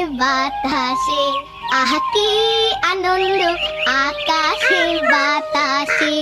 বাতাসে, আহা কি আনন্দ আকাশে বাতাসে।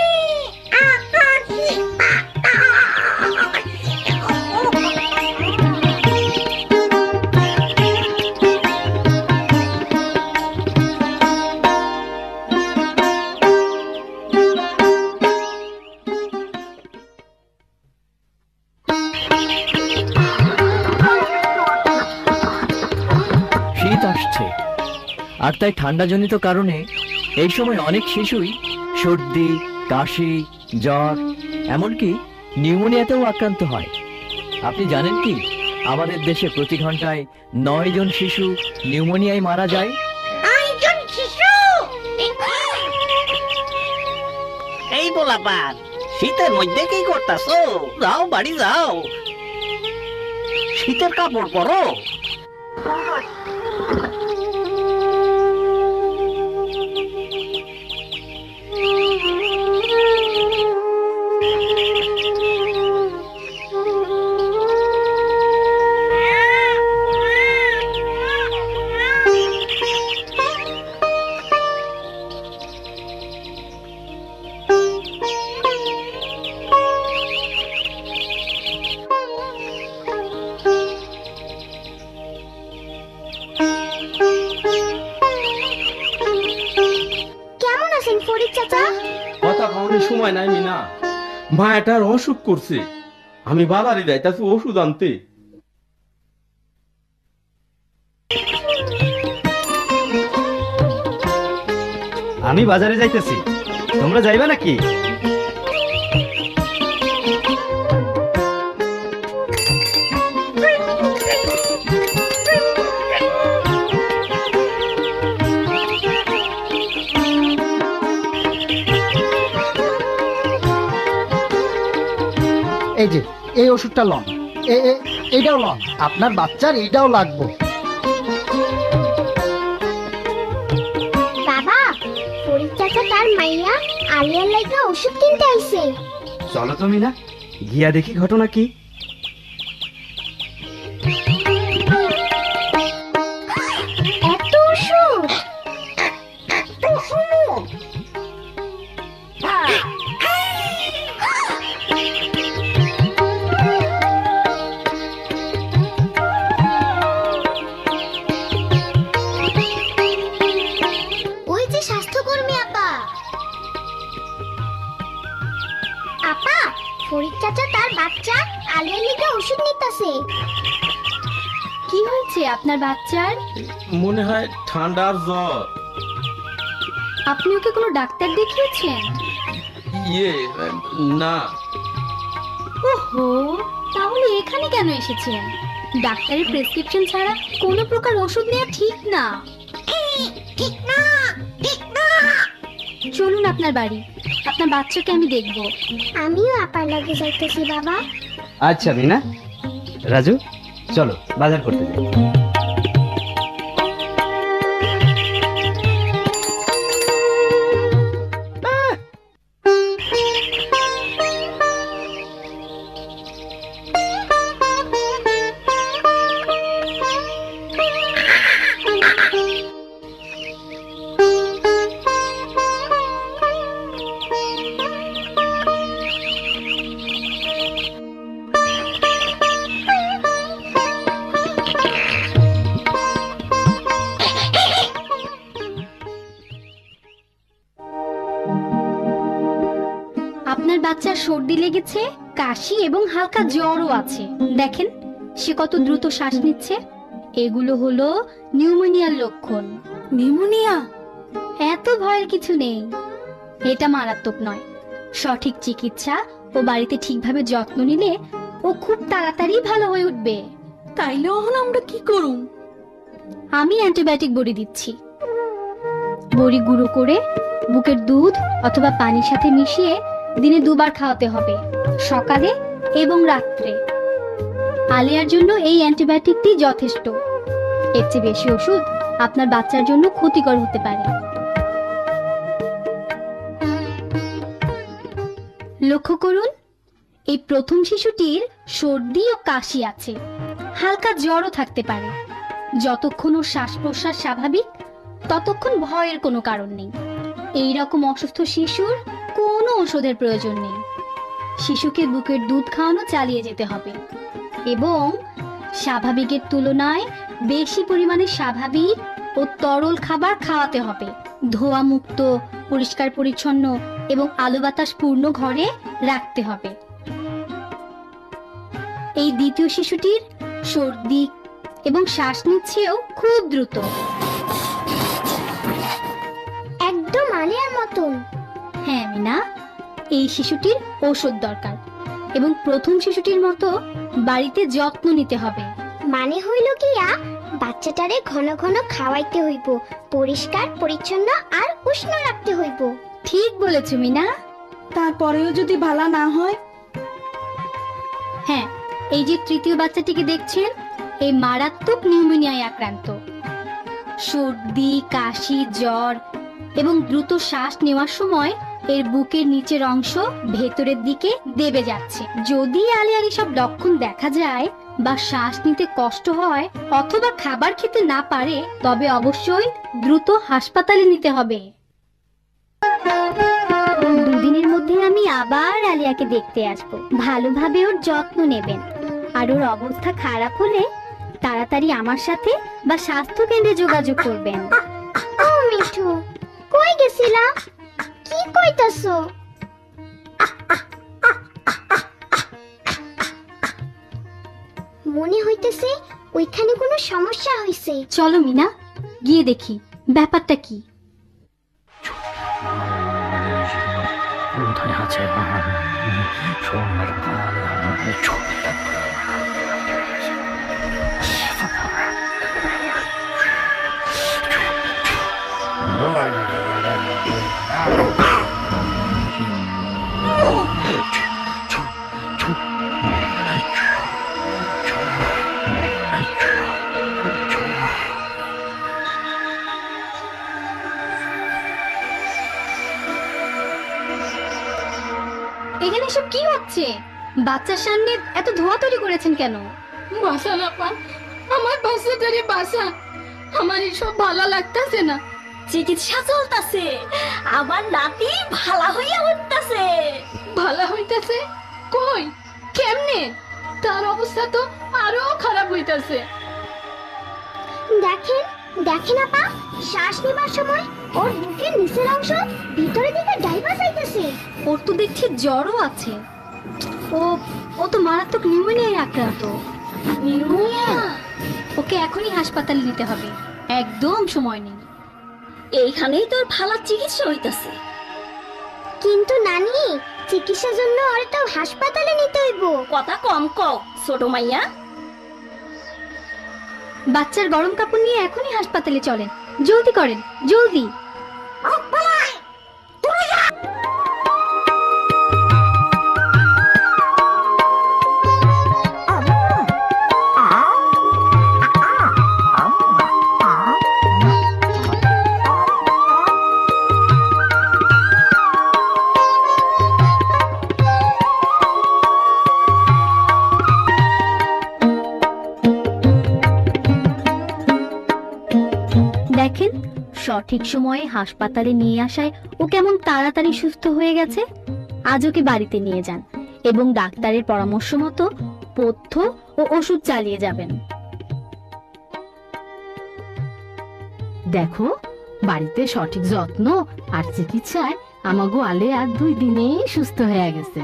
আর তাই ঠান্ডাজনিত কারণে এই সময় অনেক শিশুই সর্দি, কাশি, জ্বর, এমনকি নিউমোনিয়াতেও আক্রান্ত হয়। আপনি জানেন কি আমাদের দেশে প্রতি ঘন্টায় 9 জন শিশু নিউমোনিয়ায় মারা যায়। 9 জন শিশু! এই পোলাপান, শীতের মধ্যে কি করতাছো? যাও বাড়ি যাও, শীতের কাপড় পরো। সময় নাই মিনা, মা এটার অসুখ করছে, আমি বাজারে যাইতাছি ওষুধ আনতে। আমি বাজারে যাইতেছি, তোমরা যাইবা নাকি? এই যে এই ওষুধটা লন, এইটাও লন, আপনার বাচ্চার এইটাও লাগবে। বাবা, ফরিদ চাচা তার মাইয়া আলিয়ার লাগা ওষুধ কিনতে আইছে। চলো তুমি না গিয়া দেখি ঘটনা কি। এত ওষুধ! ফরিদ চাচা তার বাচ্চা আলিয়ার লাগা ওষুধ নিতেছে। কি হয়েছে আপনার বাচ্চার? মনে হয় ঠান্ডার জ্বর। আপনি ওকে কোনো ডাক্তার দেখিয়েছেন? না। ওহো, তাহলে এখানে কেন এসেছেন? ডাক্তারের প্রেসক্রিপশন ছাড়া কোনো প্রকার ওষুধ নেওয়া ঠিক না। ঠিক না, ঠিক না। চলুন আপনার বাড়ি, আপনার বাচ্চাকে আমি দেখব। আমিও আপার লাগে যাইতেছি বাবা। আচ্ছা মিনা, রাজু চলো বাজার করতে যাই। আপনার বাচ্চার সর্দি লেগেছে, কাশি এবং হালকা জ্বরও আছে। দেখেন সে কত দ্রুত শ্বাস নিচ্ছে। এগুলো হলো নিউমোনিয়ার লক্ষণ। নিউমোনিয়া? এত ভয়ের কিছু নেই, এটা মারাত্মক নয়। সঠিক চিকিৎসা ও বাড়িতে ঠিকভাবে যত্ন নিলে ও খুব তাড়াতাড়ি ভালো হয়ে উঠবে। তাইলে এখন আমরা কি করুম? আমি অ্যান্টিবায়োটিক বড়ি দিচ্ছি। বড়ি গুঁড়ো করে বুকের দুধ অথবা পানির সাথে মিশিয়ে দিনে 2 বার খাওয়াতে হবে, সকালে এবং রাত্রে। আলিয়ার জন্য এই অ্যান্টিবায়োটিকটি যথেষ্ট। এর চেয়ে বেশি ওষুধ আপনার বাচ্চার জন্য ক্ষতিকর হতে পারে। লক্ষ্য করুন, এই প্রথম শিশুটির সর্দি ও কাশি আছে, হালকা জ্বরও থাকতে পারে। যতক্ষণ ওর শ্বাস প্রশ্বাস স্বাভাবিক ততক্ষণ ভয়ের কোনো কারণ নেই। এই রকম অসুস্থ শিশুর কোনো ওষুধের প্রয়োজন নেই। শিশুকে বুকের দুধ খাওয়ানো চালিয়ে যেতে হবে এবং স্বাভাবিকের তুলনায় বেশি পরিমাণে স্বাভাবিক ও তরল খাবার খাওয়াতে হবে। ধোয়া মুক্ত, পরিষ্কার পরিচ্ছন্ন এবং আলো বাতাস পূর্ণ ঘরে রাখতে হবে। এই দ্বিতীয় শিশুটির সর্দি এবং শ্বাস নিচ্ছেও খুব দ্রুত। একদম আলিয়ার মতন। হ্যাঁ মিনা, এই শিশুটির ঔষধ দরকার এবং প্রথম শিশুটির মতো বাড়িতে যত্ন নিতে হবে। মানে হইল গিয়া বাচ্চাটারে ঘন ঘন খাওয়াইতে হইব, পরিষ্কার পরিচ্ছন্ন আর উষ্ণ রাখতে হইব। ঠিক বলেছ মিনা। তারপরেও যদি ভালো না হয়? হ্যাঁ, এই যে তৃতীয় বাচ্চাটিকে দেখছেন, এই মারাত্মক নিউমোনিয়ায় আক্রান্ত। সর্দি, কাশি, জ্বর এবং দ্রুত শ্বাস নেওয়ার সময় এর বুকের নিচের অংশ ভেতরের দিকে দেবে যাচ্ছে। যদি আলিয়ার এসব লক্ষণ দেখা যায় বা শ্বাস নিতে কষ্ট হয় অথবা খাবার খেতে না পারে, তবে অবশ্যই দ্রুত হাসপাতালে নিতে হবে। দুদিনের মধ্যে আমি আবার আলিয়াকে দেখতে আসব। ভালোভাবে ওর যত্ন নেবেন আর ওর অবস্থা খারাপ হলে তাড়াতাড়ি আমার সাথে বা স্বাস্থ্য কেন্দ্রে যোগাযোগ করবেন। ও মিঠু, কই গেছিলা? কি কইতাছো? মনে হইতেছে ওইখানে কোনো সমস্যা হইছে। চলো মিনা, গিয়ে দেখি ব্যাপারটা কি। এখানে এসব কি হচ্ছে? বাচ্চার সামনে এত ধোয়া তৈরি করেছেন কেন? বাসা না পা, আমার বাচ্চাটারে বাসা। আমার এসব ভালো লাগতাছে না। চিকিৎসা চলতেছে, আমার নাতি ভালো হইয়া উঠতেছে। ভালো হইতাছে? কই, কেমনে? তার অবস্থা তো আরো খারাপ হইতাছে। দেখেন দেখেন আপা, শ্বাস নেবার সময় ওর বুকের নিচের অংশ ভিতরের দিকে ডাইভা যাইতেছে। ওর তো দেখছি জ্বরও আছে। ও তো মারাত্মক নিউমোনিয়ায় আক্রান্ত। নিউমোনিয়া? ওকে এখনই হাসপাতালে নিতে হবে, একদম সময় নেই। এইখানেই তোর ভালো চিকিৎসা হইতাছে। কিন্তু নানি, চিকিৎসার জন্য ওর তো হাসপাতালে নিতে হইব। কথা কম কও ছোট মাইয়া। বাচ্চার গরম কাপড় নিয়ে এখনই হাসপাতালে চলেন, জলদি করেন, জলদি। দেখেন, সঠিক সময়ে হাসপাতালে নিয়ে আসায় ও কেমন তাড়াতাড়ি সুস্থ হয়ে গেছে। আজ ওকে বাড়িতে নিয়ে যান এবং ডাক্তারের পরামর্শ মতো পথ্য ও ওষুধ চালিয়ে যাবেন। দেখো, বাড়িতে সঠিক যত্ন আর চিকিৎসায় আমাগো আলে আর 2 দিনেই সুস্থ হয়ে গেছে।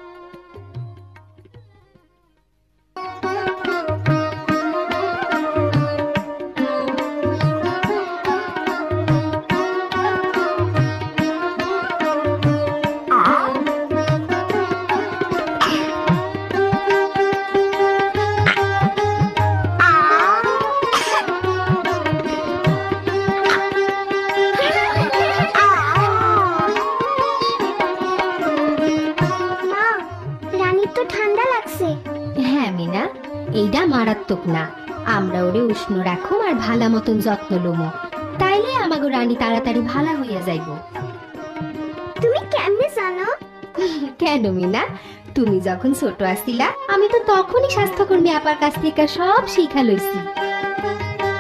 হ্যাঁ মিনা, এইটা মারাত্মক না। আমরা ওরে উষ্ণ রাখুম আর ভালা মতন যত্ন লমো, তাইলে আমাগো রানী তাড়াতাড়ি ভালা হইয়া যাইব। তুমি কেমনে জানো? কেন মিনা, তুমি যখন ছোট আসিলা আমি তো তখনই স্বাস্থ্যকর্মী আপার কাছ থেকে সব শিখা লইছি।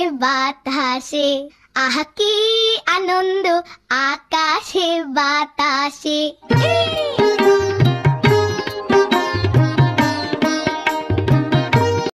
বাতাসে, আহা কি আনন্দ আকাশে বাতাসে।